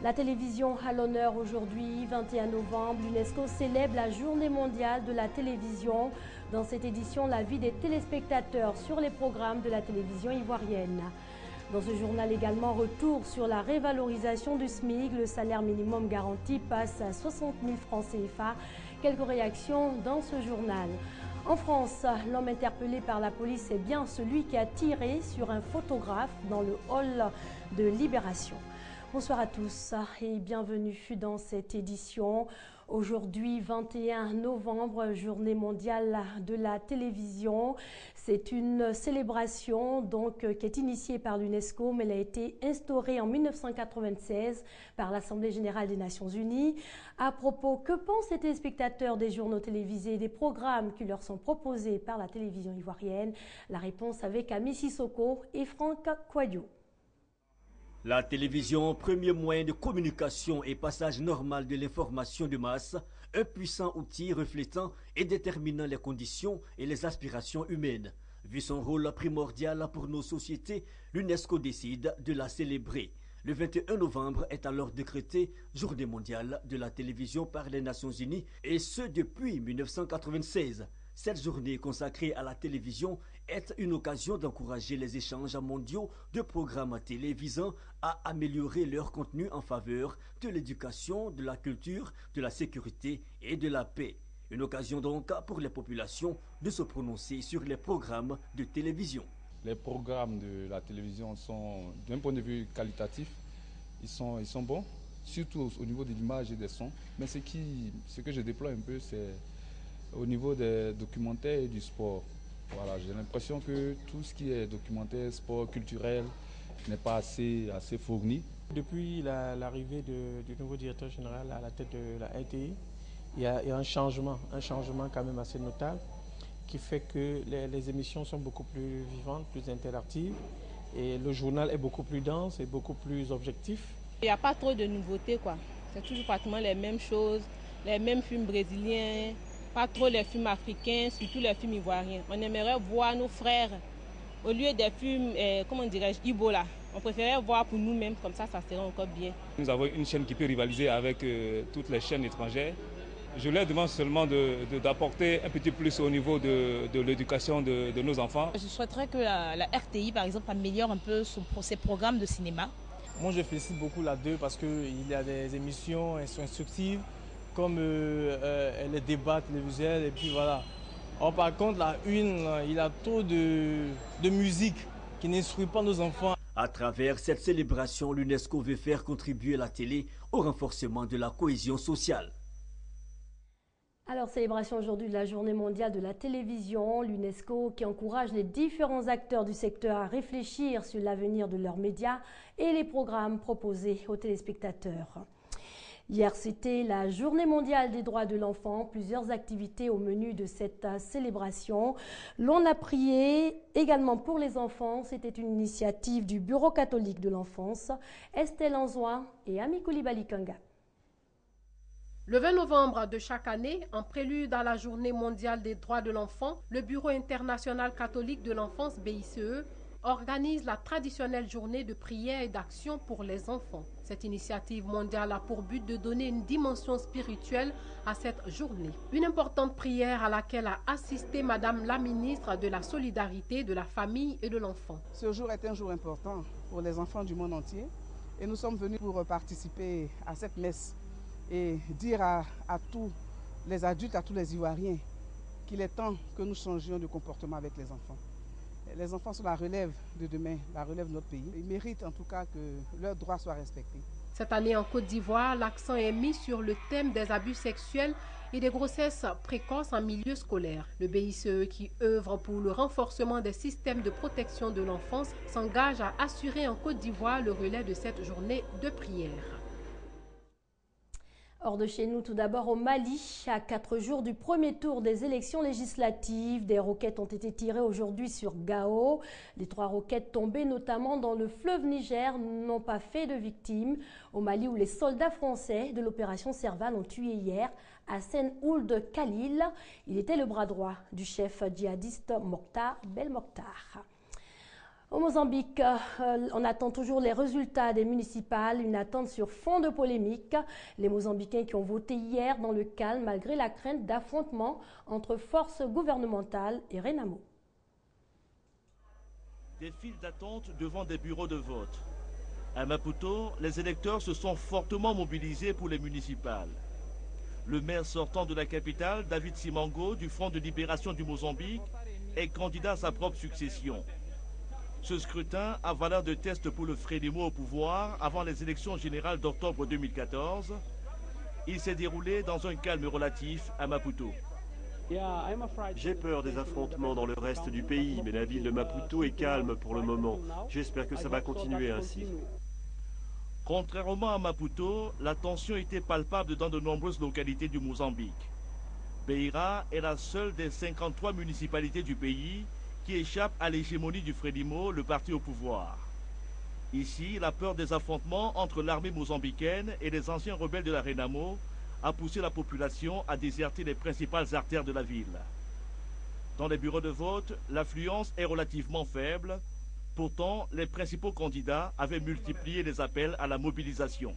La télévision à l'honneur aujourd'hui, 21 novembre, l'UNESCO célèbre la journée mondiale de la télévision. Dans cette édition, la vie des téléspectateurs sur les programmes de la télévision ivoirienne. Dans ce journal également, retour sur la révalorisation du SMIC. Le salaire minimum garanti passe à 60 000 francs CFA. Quelques réactions dans ce journal. En France, l'homme interpellé par la police est bien celui qui a tiré sur un photographe dans le hall de Libération. Bonsoir à tous et bienvenue dans cette édition. Aujourd'hui, 21 novembre, journée mondiale de la télévision. C'est une célébration qui est initiée par l'UNESCO, mais elle a été instaurée en 1996 par l'Assemblée générale des Nations unies. À propos, que pensent les téléspectateurs des journaux télévisés, des programmes qui leur sont proposés par la télévision ivoirienne? La réponse avec Ami Sissoko et Franck Kouadio. La télévision, premier moyen de communication et passage normal de l'information de masse, un puissant outil reflétant et déterminant les conditions et les aspirations humaines. Vu son rôle primordial pour nos sociétés, l'UNESCO décide de la célébrer. Le 21 novembre est alors décrété Journée mondiale de la télévision par les Nations unies, et ce depuis 1996. Cette journée consacrée à la télévision est une occasion d'encourager les échanges mondiaux de programmes télévisants à améliorer leur contenu en faveur de l'éducation, de la culture, de la sécurité et de la paix. Une occasion donc pour les populations de se prononcer sur les programmes de télévision. Les programmes de la télévision sont, d'un point de vue qualitatif, ils sont bons, surtout au niveau de l'image et des sons. Mais ce que je déploie un peu, c'est au niveau des documentaires et du sport. Voilà, j'ai l'impression que tout ce qui est documentaire, sport, culturel n'est pas assez fourni. Depuis l'arrivée du nouveau directeur général à la tête de la RTI, il y a un changement quand même assez notable qui fait que les émissions sont beaucoup plus vivantes, plus interactives et le journal est beaucoup plus dense et beaucoup plus objectif. Il n'y a pas trop de nouveautés, quoi. C'est toujours pratiquement les mêmes choses, les mêmes films brésiliens, pas trop les films africains, surtout les films ivoiriens. On aimerait voir nos frères, au lieu des films, comment dirais-je, Ibola. On préférait voir pour nous-mêmes, comme ça serait encore bien. Nous avons une chaîne qui peut rivaliser avec toutes les chaînes étrangères. Je leur demande seulement d'apporter un petit plus au niveau de l'éducation de nos enfants. Je souhaiterais que la RTI, par exemple, améliore un peu ses programmes de cinéma. Moi, je félicite beaucoup la 2 parce qu'il y a des émissions instructives, comme les débats télévisuels et puis voilà. Or, par contre, la 1, il y a trop de musique qui n'instruit pas nos enfants. À travers cette célébration, l'UNESCO veut faire contribuer la télé au renforcement de la cohésion sociale. Alors, célébration aujourd'hui de la journée mondiale de la télévision, l'UNESCO qui encourage les différents acteurs du secteur à réfléchir sur l'avenir de leurs médias et les programmes proposés aux téléspectateurs. Hier, c'était la journée mondiale des droits de l'enfant. Plusieurs activités au menu de cette célébration. L'on a prié également pour les enfants. C'était une initiative du Bureau catholique de l'enfance. Estelle Anzoin et Ami Koulibaly Kanga. Le 20 novembre de chaque année, en prélude à la journée mondiale des droits de l'enfant, le Bureau international catholique de l'enfance BICE organise la traditionnelle journée de prière et d'action pour les enfants. Cette initiative mondiale a pour but de donner une dimension spirituelle à cette journée. Une importante prière à laquelle a assisté Madame la ministre de la Solidarité, de la Famille et de l'Enfant. Ce jour est un jour important pour les enfants du monde entier et nous sommes venus pour participer à cette messe et dire à tous les adultes, à tous les Ivoiriens qu'il est temps que nous changions de comportement avec les enfants. Les enfants sont la relève de demain, la relève de notre pays. Ils méritent en tout cas que leurs droits soient respectés. Cette année en Côte d'Ivoire, l'accent est mis sur le thème des abus sexuels et des grossesses précoces en milieu scolaire. Le BICE, qui œuvre pour le renforcement des systèmes de protection de l'enfance, s'engage à assurer en Côte d'Ivoire le relais de cette journée de prière. Hors de chez nous, tout d'abord au Mali, à 4 jours du premier tour des élections législatives, des roquettes ont été tirées aujourd'hui sur Gao. Les 3 roquettes tombées notamment dans le fleuve Niger n'ont pas fait de victimes. Au Mali, où les soldats français de l'opération Serval ont tué hier Hassan Ould Khalil. Il était le bras droit du chef djihadiste Mokhtar Belmokhtar. Au Mozambique, on attend toujours les résultats des municipales, une attente sur fond de polémique. Les Mozambicains qui ont voté hier dans le calme malgré la crainte d'affrontements entre forces gouvernementales et Renamo. Des files d'attente devant des bureaux de vote. À Maputo, les électeurs se sont fortement mobilisés pour les municipales. Le maire sortant de la capitale, David Simango, du Front de libération du Mozambique, est candidat à sa propre succession. Ce scrutin a valeur de test pour le Frelimo au pouvoir avant les élections générales d'octobre 2014. Il s'est déroulé dans un calme relatif à Maputo. J'ai peur des affrontements dans le reste du pays, mais la ville de Maputo est calme pour le moment. J'espère que ça va continuer ainsi. Contrairement à Maputo, la tension était palpable dans de nombreuses localités du Mozambique. Beira est la seule des 53 municipalités du pays qui échappe à l'hégémonie du Frelimo, le parti au pouvoir. Ici, la peur des affrontements entre l'armée mozambicaine et les anciens rebelles de la Renamo a poussé la population à déserter les principales artères de la ville. Dans les bureaux de vote, l'affluence est relativement faible. Pourtant, les principaux candidats avaient multiplié les appels à la mobilisation.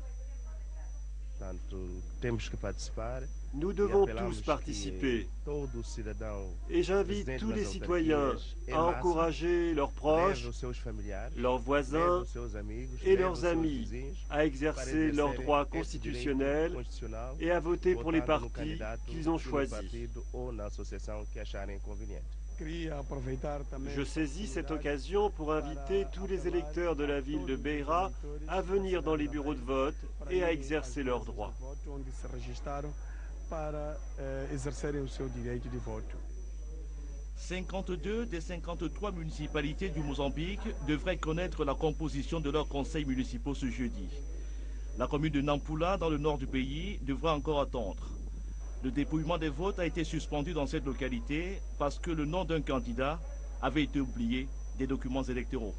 Nous devons tous participer. Et j'invite tous les citoyens à encourager leurs proches, leurs voisins et leurs amis à exercer leurs droits constitutionnels et à voter pour les partis qu'ils ont choisis. Je saisis cette occasion pour inviter tous les électeurs de la ville de Beira à venir dans les bureaux de vote et à exercer leurs droits. 52 des 53 municipalités du Mozambique devraient connaître la composition de leurs conseils municipaux ce jeudi. La commune de Nampula, dans le nord du pays, devra encore attendre. Le dépouillement des votes a été suspendu dans cette localité parce que le nom d'un candidat avait été oublié des documents électoraux.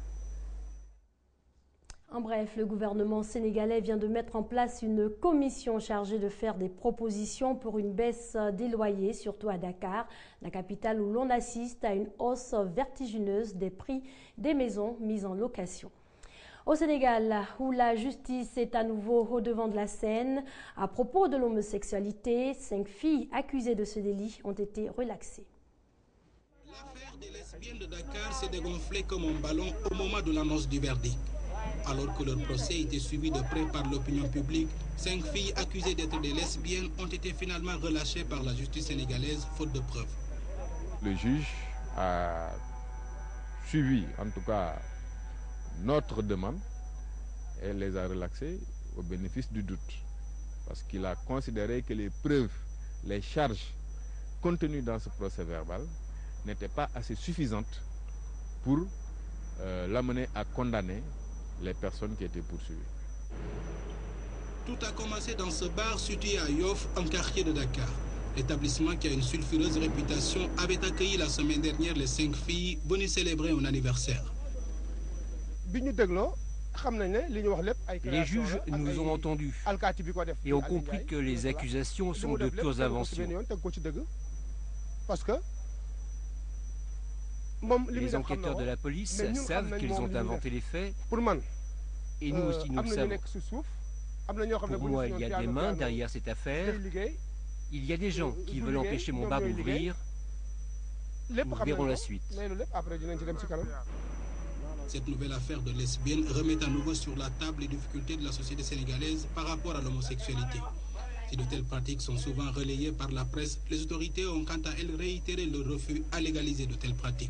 En bref, le gouvernement sénégalais vient de mettre en place une commission chargée de faire des propositions pour une baisse des loyers, surtout à Dakar, la capitale où l'on assiste à une hausse vertigineuse des prix des maisons mises en location. Au Sénégal, où la justice est à nouveau au devant de la scène, à propos de l'homosexualité, 5 filles accusées de ce délit ont été relaxées. L'affaire des lesbiennes de Dakar s'est dégonflée comme un ballon au moment de l'annonce du verdict. Alors que leur procès était suivi de près par l'opinion publique, 5 filles accusées d'être des lesbiennes ont été finalement relâchées par la justice sénégalaise, faute de preuves. Le juge a suivi, en tout cas, notre demande et les a relaxées au bénéfice du doute. Parce qu'il a considéré que les preuves, les charges contenues dans ce procès verbal n'étaient pas assez suffisantes pour l'amener à condamner les personnes qui étaient poursuivies. Tout a commencé dans ce bar situé à Yoff, un quartier de Dakar. L'établissement qui a une sulfureuse réputation avait accueilli la semaine dernière les 5 filles venues célébrer un anniversaire. Les juges nous ont entendus et ont compris que les accusations sont de pures inventions. Les enquêteurs de la police savent qu'ils ont inventé les faits et nous aussi nous le savons. Pour moi, il y a des mains derrière cette affaire. Il y a des gens qui veulent empêcher mon bar d'ouvrir. Nous verrons la suite. Cette nouvelle affaire de lesbiennes remet à nouveau sur la table les difficultés de la société sénégalaise par rapport à l'homosexualité. Si de telles pratiques sont souvent relayées par la presse, les autorités ont quant à elles réitéré leur refus à légaliser de telles pratiques.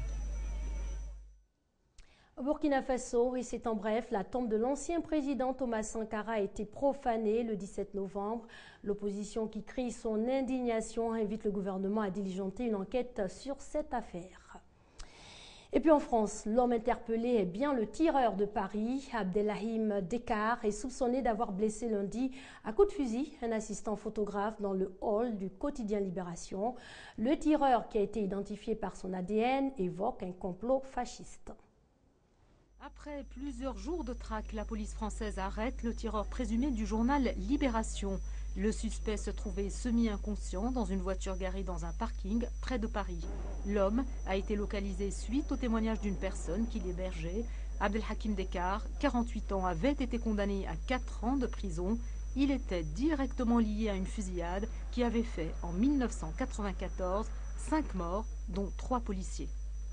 Au Burkina Faso, et c'est en bref, la tombe de l'ancien président Thomas Sankara a été profanée le 17 novembre. L'opposition qui crie son indignation invite le gouvernement à diligenter une enquête sur cette affaire. Et puis en France, l'homme interpellé est bien le tireur de Paris. Abdelrahim Dekar est soupçonné d'avoir blessé lundi à coup de fusil un assistant photographe dans le hall du quotidien Libération. Le tireur, qui a été identifié par son ADN, évoque un complot fasciste. Après plusieurs jours de traque, la police française arrête le tireur présumé du journal Libération. Le suspect se trouvait semi-inconscient dans une voiture garée dans un parking près de Paris. L'homme a été localisé suite au témoignage d'une personne qui l'hébergeait. Abdelhakim Dekar, 48 ans, avait été condamné à 4 ans de prison. Il était directement lié à une fusillade qui avait fait en 1994 5 morts, dont 3 policiers.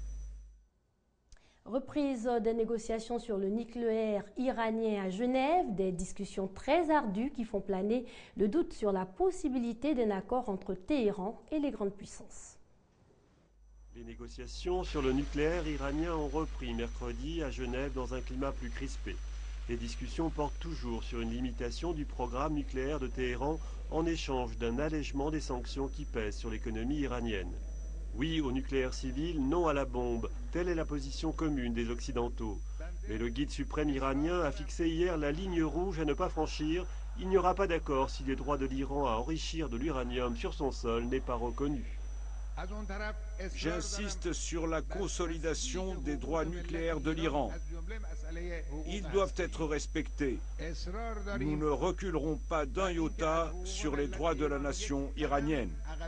Reprise des négociations sur le nucléaire iranien à Genève, des discussions très ardues qui font planer le doute sur la possibilité d'un accord entre Téhéran et les grandes puissances. Les négociations sur le nucléaire iranien ont repris mercredi à Genève dans un climat plus crispé. Les discussions portent toujours sur une limitation du programme nucléaire de Téhéran en échange d'un allègement des sanctions qui pèsent sur l'économie iranienne. Oui au nucléaire civil, non à la bombe, telle est la position commune des Occidentaux. Mais le guide suprême iranien a fixé hier la ligne rouge à ne pas franchir. Il n'y aura pas d'accord si les droits de l'Iran à enrichir de l'uranium sur son sol n'est pas reconnu. J'insiste sur la consolidation des droits nucléaires de l'Iran. Ils doivent être respectés. Nous ne reculerons pas d'un iota sur les droits de la nation iranienne.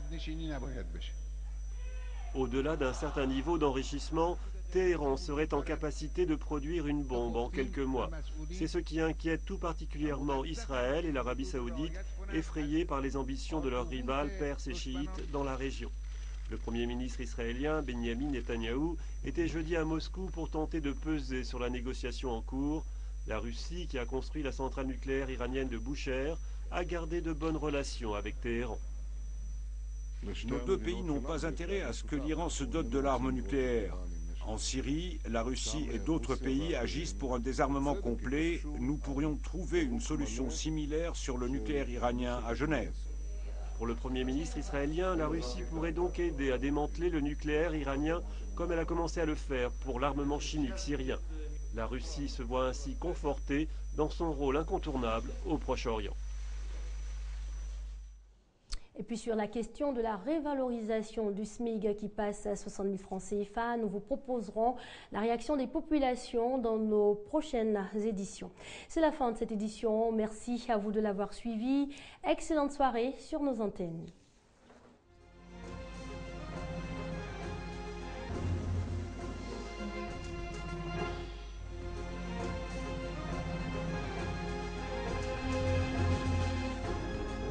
Au-delà d'un certain niveau d'enrichissement, Téhéran serait en capacité de produire une bombe en quelques mois. C'est ce qui inquiète tout particulièrement Israël et l'Arabie saoudite, effrayés par les ambitions de leurs rivales perses et chiites dans la région. Le Premier ministre israélien, Benyamin Netanyahou, était jeudi à Moscou pour tenter de peser sur la négociation en cours. La Russie, qui a construit la centrale nucléaire iranienne de Boucher, a gardé de bonnes relations avec Téhéran. Nos deux pays n'ont pas intérêt à ce que l'Iran se dote de l'arme nucléaire. En Syrie, la Russie et d'autres pays agissent pour un désarmement complet. Nous pourrions trouver une solution similaire sur le nucléaire iranien à Genève. Pour le Premier ministre israélien, la Russie pourrait donc aider à démanteler le nucléaire iranien comme elle a commencé à le faire pour l'armement chimique syrien. La Russie se voit ainsi confortée dans son rôle incontournable au Proche-Orient. Et puis sur la question de la révalorisation du SMIC qui passe à 60 000 francs CFA, nous vous proposerons la réaction des populations dans nos prochaines éditions. C'est la fin de cette édition. Merci à vous de l'avoir suivi. Excellente soirée sur nos antennes.